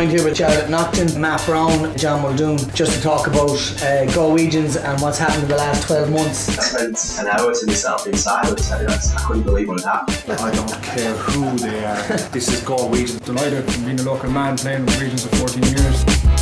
joined here with Charlotte Naughton, Matt Brown, John Muldoon, just to talk about Galwegians and what's happened in the last 12 months. I spent an hour to myself inside. I couldn't believe when it happened. I don't care who they are. This is Galwegians. Delighted from being a local man playing with Regions for 14 years.